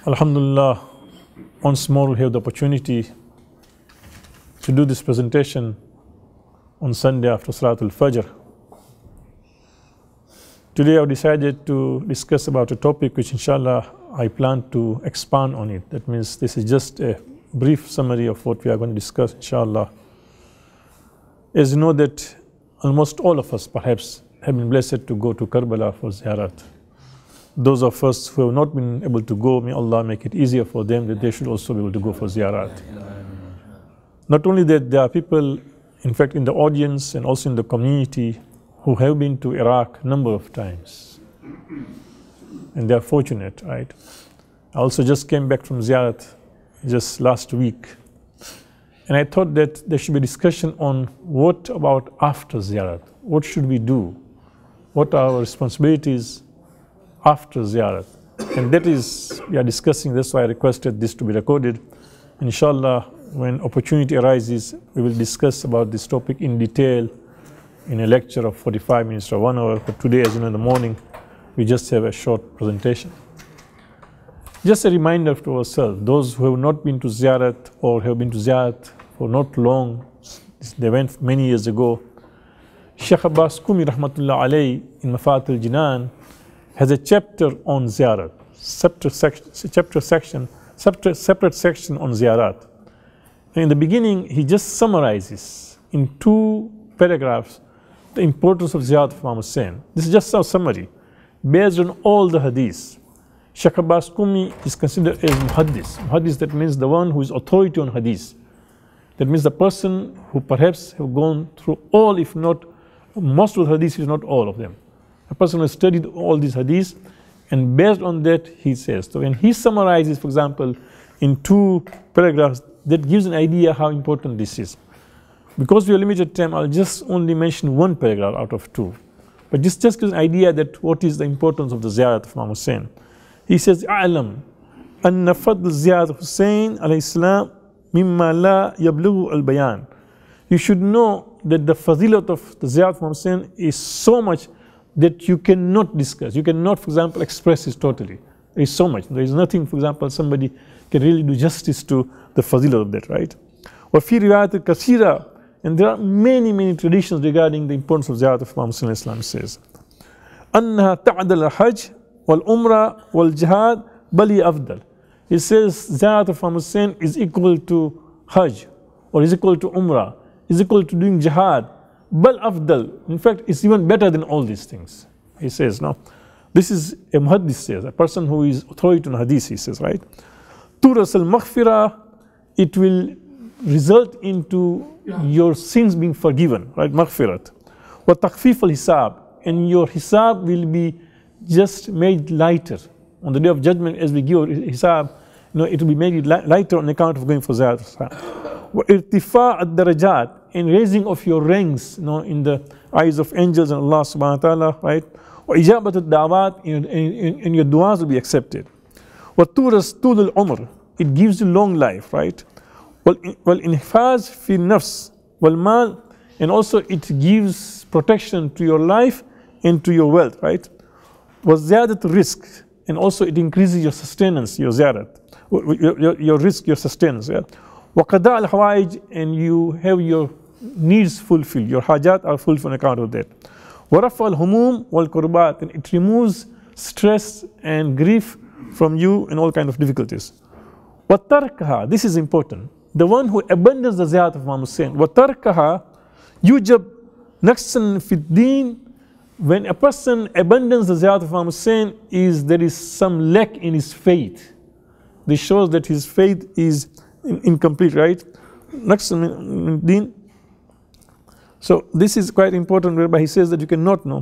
Alhamdulillah, once more we have the opportunity to do this presentation on Sunday after Salatul Fajr. Today I've decided to discuss about a topic which inshallah I plan to expand on it. That means this is just a brief summary of what we are going to discuss inshallah. As you know that almost all of us perhaps have been blessed to go to Karbala for Ziyarat. Those of us who have not been able to go, may Allah make it easier for them that they should also be able to go for Ziyarat. Not only that, there are people, in fact, in the audience and also in the community who have been to Iraq a number of times. And they are fortunate, right? I also just came back from Ziyarat just last week. And I thought that there should be a discussion on what about after Ziyarat? What should we do? What are our responsibilities after Ziyarat? And that is, we are discussing, that's why I requested this to be recorded. Inshallah, when opportunity arises, we will discuss about this topic in detail in a lecture of 45 minutes or 1 hour. But today, as you know, in the morning, we just have a short presentation. Just a reminder to ourselves, those who have not been to Ziyarat or have been to Ziyarat for not long, they went many years ago. Shaikh Abbas Qummi rahmatullah alayhi in Mafatih al Jinan has a chapter on Ziyarat, separate section on Ziyarat. And in the beginning, he just summarizes in 2 paragraphs the importance of Ziyarat of Imam Hussain. This is just a summary based on all the hadiths. Shaikh Abbas Qummi is considered as muhaddis. Muhaddis, that means the one who is authority on hadith. That means the person who perhaps have gone through all, if not most of the hadiths, if not all of them. A person who has studied all these hadiths, and based on that, he says. So when he summarizes, for example, in 2 paragraphs, that gives an idea how important this is. Because we have limited time, I'll just only mention 1 paragraph out of 2. But this just gives an idea that what is the importance of the Ziyarat of Imam Hussain. He says, أعلم أن فضل زيارة حسين عليه السلام مما لا يبلغ البيان. You should know that the fadilat of the Ziyarat of Imam Hussain is so much that you cannot discuss. You cannot, for example, express this totally. There is so much. There is nothing, for example, somebody can really do justice to the fadilat of that, right? وفي روايات كثيرة, and there are many traditions regarding the importance of Ziyarat of Imam Hussain. Islam says, أنها تعدل الحج والعمرة والجهاد بل أفضل. He says Ziyarat of Imam Hussain is equal to Hajj, or is equal to Umrah, is equal to doing Jihad. Bal afdal. In fact, it's even better than all these things. He says, no. This is a muhaddis says, a person who is authority on hadith, he says, right? Turas al-maghfirah, it will result into your sins being forgiven, right? Maghfirat. Wa taqfif al-hisab, and your hisab will be just made lighter. On the day of judgment, as we give hisab, it will be made lighter on account of going for Ziyarat. Wa irtifa ad-darajat, and raising of your ranks, in the eyes of angels and Allah subhanahu wa ta'ala, right? Wa ijabat ad-da'wat, and your du'as will be accepted. Wa turas tul al-umr, it gives you long life, right? Wal inhifaz fi nafs wal mal, and also it gives protection to your life and to your wealth, right? Wa ziyadat risk, and also it increases your sustenance, your ziyarat, your risk, your sustenance, yeah? Wa qada al-hawaij, and you have your needs fulfilled, your hajat are fulfilled on account of that. Wa rafa al-humum wal kurbat, and it removes stress and grief from you and all kind of difficulties. Wa tarkaha, this is important. The one who abandons the Ziyarat of Imam Hussain, wa tarkaha yujab naqsan fi din. When a person abandons the Ziyarat of Imam Hussain, there is some lack in his faith. This shows that his faith is incomplete, right? Naqsan min din. So this is quite important, whereby he says that you cannot know.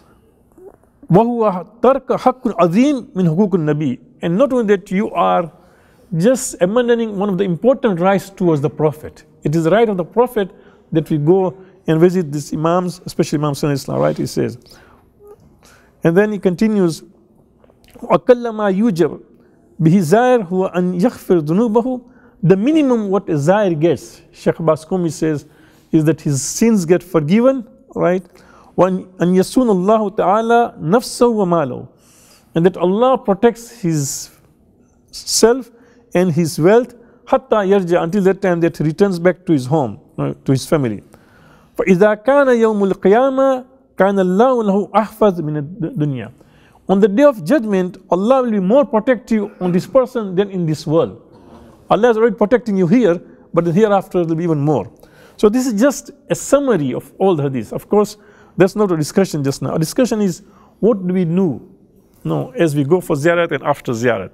وَهُوَ تَرْكَ حَقٌّ عَظِيمٌ مِنْ حُقُوقِ النَّبِيِّ. And not only that, you are just abandoning one of the important rights towards the Prophet. It is the right of the Prophet that we go and visit these Imams, especially Imam Hussain Islam, right? He says. And then he continues, وَأَقَلَّ مَا يُوجَبْ بِهِ زَائِرْ هُوَ أَنْ يَغْفِرْ ذُنُوبَهُ. The minimum what a Zair gets, Shaikh Abbas Qummi says, is that his sins get forgiven, right? وَأَنْ يَسُونَ اللَّهُ تَعَالَى نَفْسَهُ وَمَالَهُ. And that Allah protects his self and his wealth, hatta yarja, until that time that he returns back to his home, to his family. فَإِذَا كَانَ يَوْمُ الْقِيَامَةِ كَانَ اللَّهُ لَهُ أَحْفَظ مِنَ الدُّنْيَا. On the day of judgment, Allah will be more protective on this person than in this world. Allah is already protecting you here, but hereafter there will be even more. So this is just a summary of all the hadiths. Of course, that's not a discussion just now. A discussion is what do we do as we go for ziyarat and after ziyarat.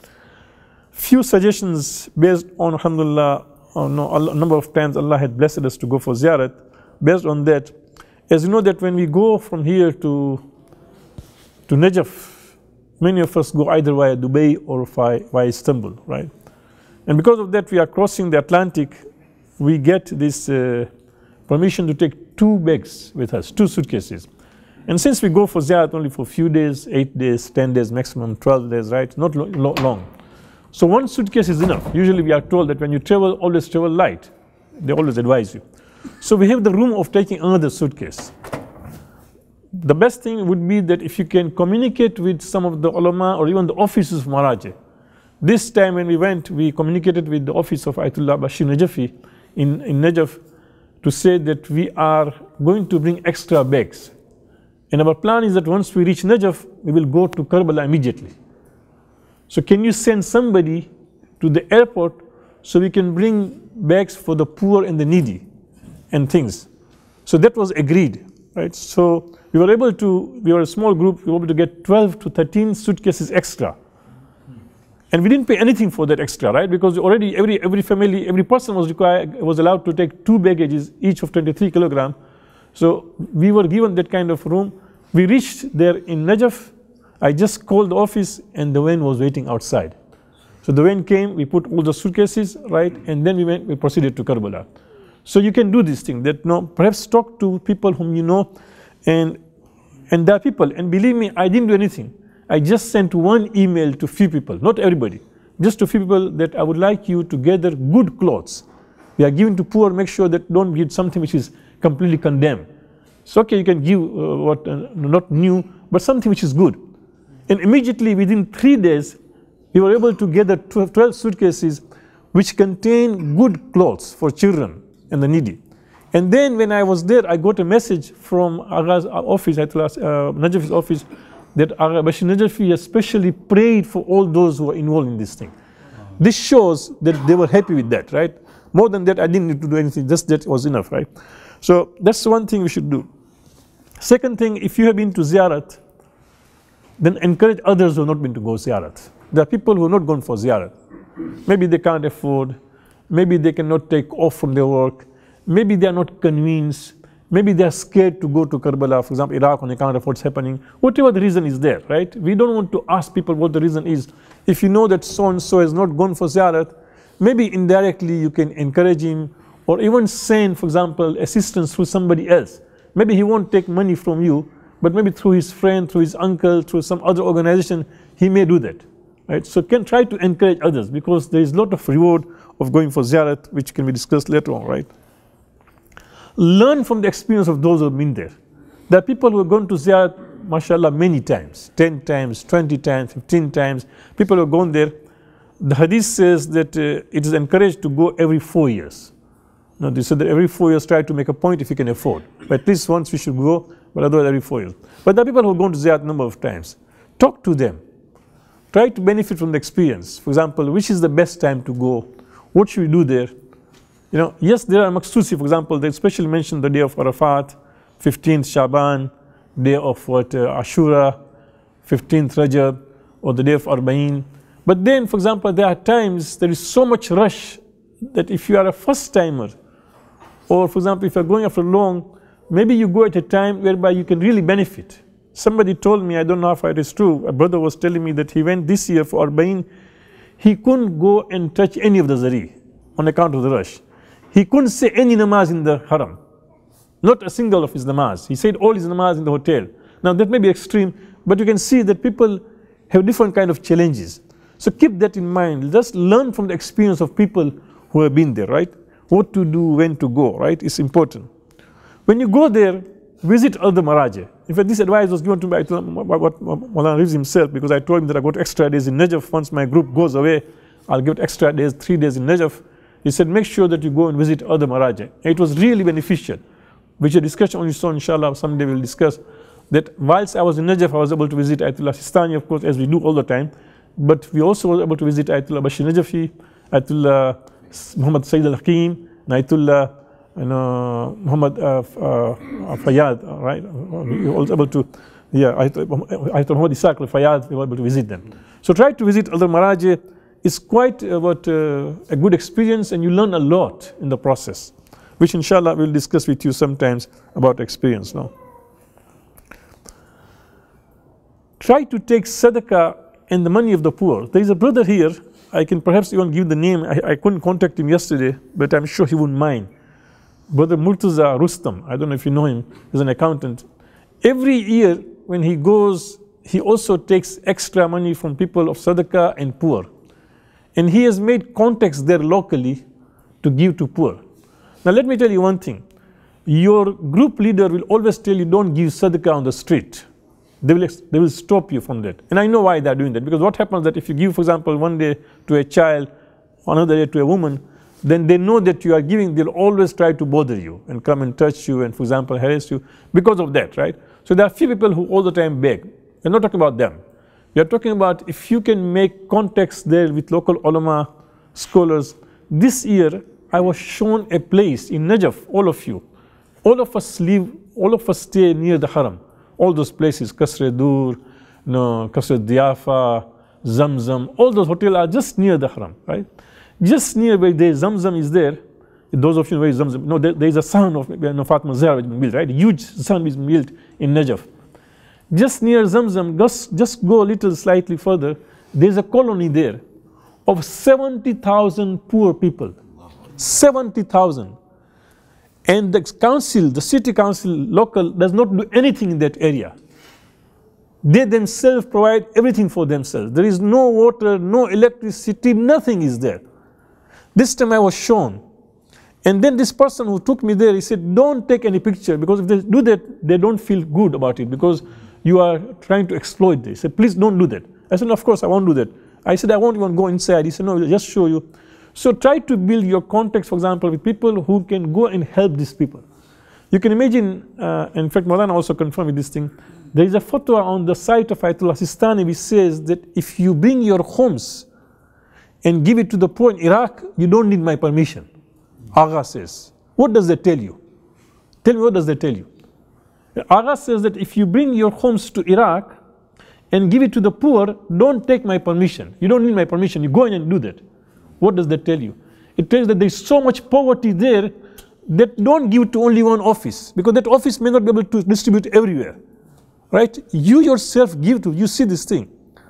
Few suggestions based on, alhamdulillah, a number of times Allah had blessed us to go for ziyarat. Based on that, as you know that when we go from here to Najaf, many of us go either via Dubai or via Istanbul, right? And because of that, we are crossing the Atlantic. We get this permission to take 2 bags with us, 2 suitcases. And since we go for ziyarat only for a few days, 8 days, 10 days, maximum 12 days, right? Not long. So 1 suitcase is enough. Usually we are told that when you travel, always travel light. They always advise you. So we have the room of taking another suitcase. The best thing would be that if you can communicate with some of the ulama or even the officers of Maharaja. This time when we went, we communicated with the office of Ayatollah Bashir Najafi in Najaf to say that we are going to bring extra bags. And our plan is that once we reach Najaf, we will go to Karbala immediately. So can you send somebody to the airport so we can bring bags for the poor and the needy and things. So that was agreed, right? So we were a small group, we were able to get 12 to 13 suitcases extra. And we didn't pay anything for that extra, right? Because already every family, every person was allowed to take 2 baggages, each of 23 kilograms. So we were given that kind of room. We reached there in Najaf. I just called the office and the van was waiting outside. So the van came, we put all the suitcases, right? And then we proceeded to Karbala. So you can do this thing, that perhaps talk to people whom you know, and there are people, and believe me, I didn't do anything. I just sent 1 email to few people, not everybody, just to few people that I would like you to gather good clothes. We are giving to poor, make sure that don't give something which is completely condemned. It's okay, you can give not new, but something which is good. And immediately within 3 days, we were able to gather 12 suitcases which contain good clothes for children and the needy. And then when I was there, I got a message from Agha's office, Najafi's office, that Agha Bashir Najafi especially prayed for all those who were involved in this thing. This shows that they were happy with that, right? More than that, I didn't need to do anything, just that was enough, right? So that's one thing we should do. Second thing, if you have been to ziyarat, then encourage others who have not been to go ziyarat. There are people who have not gone for ziyarat. Maybe they can't afford, maybe they cannot take off from their work, maybe they are not convinced, maybe they are scared to go to Karbala, for example, Iraq, on account of what's happening. Whatever the reason is there, right? We don't want to ask people what the reason is. If you know that so-and-so has not gone for ziyarat, maybe indirectly you can encourage him, or even send, for example, assistance through somebody else. Maybe he won't take money from you, but maybe through his friend, through his uncle, through some other organization, he may do that, right? So can try to encourage others, because there is a lot of reward of going for ziyarat, which can be discussed later on, right? Learn from the experience of those who have been there. There are people who have gone to ziyarat, mashallah, many times, 10 times, 20 times, 15 times. People who have gone there. The hadith says that it is encouraged to go every 4 years. Now, they said that every 4 years try to make a point if you can afford. But at least once we should go, but otherwise every 4 years. But there are people who have gone to ziyarat a number of times. Talk to them. Try to benefit from the experience. For example, which is the best time to go? What should we do there? Yes, there are maqsusi, for example, they especially mention the day of Arafat, 15th Shaban, day of Ashura, 15th Rajab, or the day of Arba'in. But then, for example, there are times there is so much rush that if you are a first timer, or for example, if you are going after long, maybe you go at a time whereby you can really benefit. Somebody told me, I don't know if it is true, a brother was telling me that he went this year for Arba'in, he couldn't go and touch any of the zari on account of the rush. He couldn't say any namaz in the haram, not a single of his namaz. He said all his namaz in the hotel. Now that may be extreme, but you can see that people have different kind of challenges. So keep that in mind. Just learn from the experience of people who have been there, right? What to do, when to go, right? It's important. When you go there, visit other Maraji. In fact, this advice was given to me by Maulana Riz himself, because I told him that I got extra days in Najaf. Once my group goes away, I'll give extra days, 3 days in Najaf. He said, make sure that you go and visit other Maraji. It was really beneficial, which a discussion on its own, inshallah, someday we'll discuss. That whilst I was in Najaf, I was able to visit Ayatollah Sistani, of course, as we do all the time. But we also were able to visit Ayatollah Bashir Najafi, Ayatollah Muhammad Sayyid al-Hakim, Ayatollah Muhammad Fayyad, right? We were also able to, Ayatollah Muhammad Isaac al-Fayyad, we were able to visit them. So try to visit other Maraji. It's quite a good experience, and you learn a lot in the process, which inshallah we'll discuss with you sometimes about experience now. Try to take sadaqah and the money of the poor. There is a brother here, I can perhaps even give the name. I couldn't contact him yesterday, but I'm sure he wouldn't mind. Brother Murtaza Rustam, I don't know if you know him, he's an accountant. Every year when he goes, he also takes extra money from people of sadaqah and poor. And he has made contacts there locally to give to poor. Now let me tell you one thing. Your group leader will always tell you, don't give sadaqah on the street. They will stop you from that. And I know why they're doing that. Because what happens that if you give, for example, one day to a child, another day to a woman, then they know that you are giving, they'll always try to bother you and come and touch you and, for example, harass you because of that, right? So there are few people who all the time beg. We're not talking about them. We are talking about if you can make contacts there with local ulama, scholars. This year, I was shown a place in Najaf, all of you. All of us live, all of us stay near the Haram. All those places, Kasre Dur, Kasre Diafa, Zamzam, all those hotels are just near the Haram, right? Just near where the Zamzam is there, those of you know where Zamzam, no, there is a son of Fatima Zahra which has been built, right? A huge son is built in Najaf. Just near Zamzam, just go a little slightly further, there's a colony there of 70,000 poor people. 70,000. And the council, the city council, local, does not do anything in that area. They themselves provide everything for themselves. There is no water, no electricity, nothing is there. This time I was shown. And then this person who took me there, he said, don't take any picture, because if they do that, they don't feel good about it, because you are trying to exploit this. He said, please don't do that. I said, no, of course I won't do that. I said, I won't even go inside. He said, no, we'll just show you. So try to build your contacts, for example, with people who can go and help these people. You can imagine, in fact, Maulana also confirmed with this thing, there is a fatwa on the site of Ayatollah Sistani which says that if you bring your homes and give it to the poor in Iraq, you don't need my permission. Agha says. What does that tell you? Tell me, what does that tell you? Agha says that if you bring your homes to Iraq and give it to the poor, don't take my permission. You don't need my permission. You go in and do that. What does that tell you? It tells that there is so much poverty there that don't give to only one office, because that office may not be able to distribute everywhere, right? You yourself give to, you see this thing.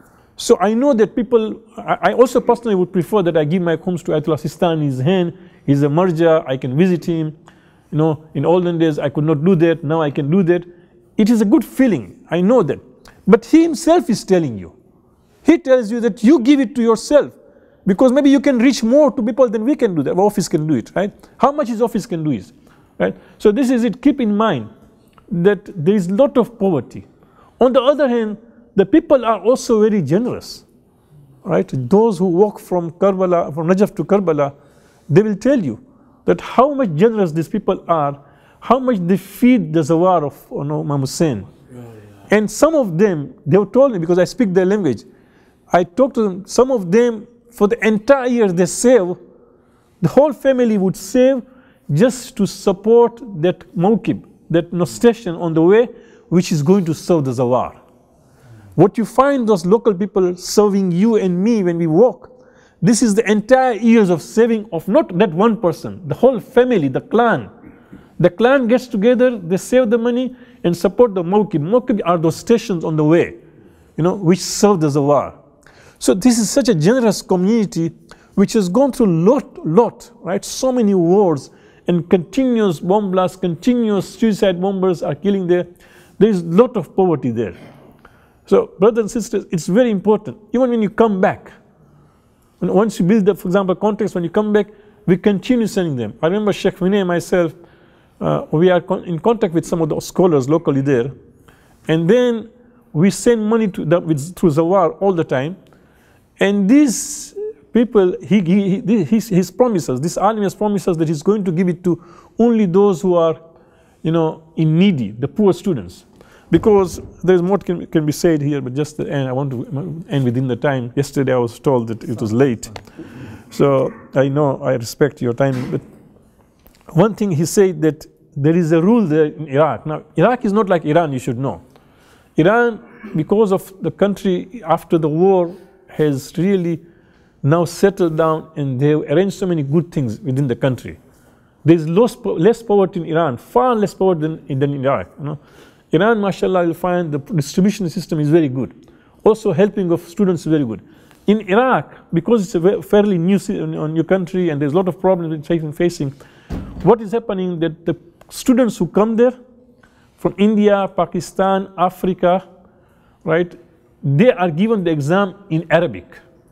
So I know that people, I also personally would prefer that I give my homes to Ayatollah Sistani in his hand. He's a marja, I can visit him. You know, in olden days I could not do that, now I can do that. It is a good feeling, I know that. But he himself is telling you. He tells you that you give it to yourself. Because maybe you can reach more to people than we can do that. Our office can do it, right? How much his office can do it, right? So this is it. Keep in mind that there is a lot of poverty. On the other hand, the people are also very generous, right? Those who walk from Karbala, from Najaf to Karbala, they will tell you that how much generous these people are, how much they feed the Zawar of Imam Hussain. And some of them, they have told me, because I speak their language, I talked to them, some of them, for the entire year they save, the whole family would save just to support that mawkib, that station on the way, which is going to serve the Zawar. What you find those local people serving you and me when we walk, this is the entire years of saving of not that one person, the whole family, the clan. The clan gets together, they save the money and support the mawkib. Mawkib are those stations on the way, which serve the Zawar. So this is such a generous community which has gone through lot, right? So many wars and continuous bomb blasts, continuous suicide bombers are killing there. There is a lot of poverty there. So brothers and sisters, it's very important. Even when you come back, and once you build up, for example, contacts, when you come back, we continue sending them. I remember Sheikh Vinay and myself, we are in contact with some of the scholars locally there, and then we send money to them through Zawar all the time. And these people, his promises, this alim has promised us that he's going to give it to only those who are, in needy, the poor students. Because there's more can be said here, but just the end, I want to end within the time. Yesterday I was told that it was late. So I know I respect your time. But one thing he said that there is a rule there in Iraq. Now, Iraq is not like Iran, you should know. Iran, because of the country after the war, has really now settled down, and they have arranged so many good things within the country. There's less poverty in Iran, far less poverty than in Iraq. Iran, mashallah, you'll find the distribution system is very good. Also, helping of students is very good. In Iraq, because it's a fairly new country and there's a lot of problems facing, what is happening that the students who come there from India, Pakistan, Africa, right, they are given the exam in Arabic.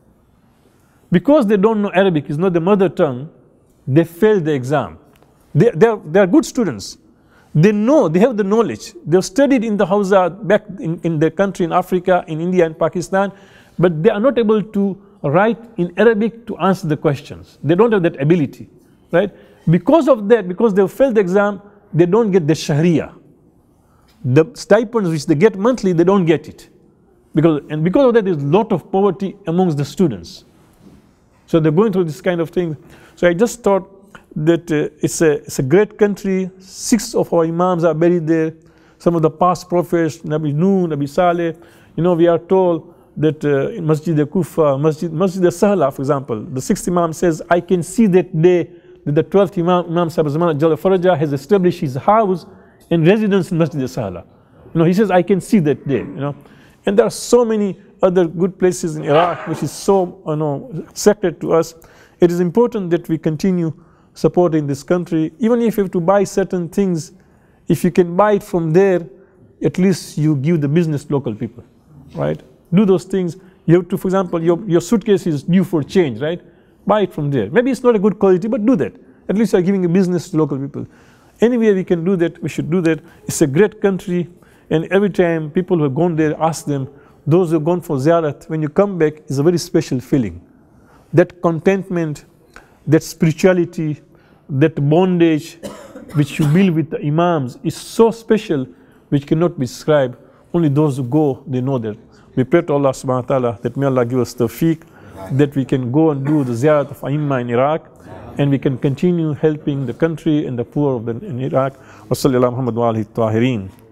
Because they don't know Arabic, it's not the mother tongue, they fail the exam. They are good students. They know, they have the knowledge. They've studied in the Hausa back in their country, in Africa, in India and Pakistan, but they are not able to write in Arabic to answer the questions. They don't have that ability, right? Because of that, because they've failed the exam, they don't get the Shahriya. The stipends which they get monthly, they don't get it. Because of that, there's a lot of poverty amongst the students. So they're going through this kind of thing. So I just thought that it's a great country. 6 of our imams are buried there. Some of the past prophets, Nabi Nuh, Nabi Saleh. We are told that in Masjid al-Kufa, Masjid al-Sahla, for example, the 6th imam says, I can see that day that the 12th imam Sahib Zaman Jalla Faraja has established his house and residence in Masjid al-Sahla. He says, I can see that day. And there are so many other good places in Iraq which is so sacred to us. It is important that we continue supporting this country. Even if you have to buy certain things, if you can buy it from there, at least you give the business to local people, right? Do those things. You have to, for example, your suitcase is due for change, right? Buy it from there. Maybe it's not a good quality, but do that. At least you are giving a business to local people. Anywhere we can do that, we should do that. It's a great country, and every time people who have gone there, ask them, those who have gone for ziyarat, when you come back, it's a very special feeling. That contentment, that spirituality, that bondage which you build with the imams is so special, which cannot be described. Only those who go, they know that. We pray to Allah subhanahu wa ta'ala that may Allah give us tawfiq, that we can go and do the Ziyarat of Imam in Iraq, and we can continue helping the country and the poor in Iraq. Wa sallallahu Muhammad wa alihi tahirin.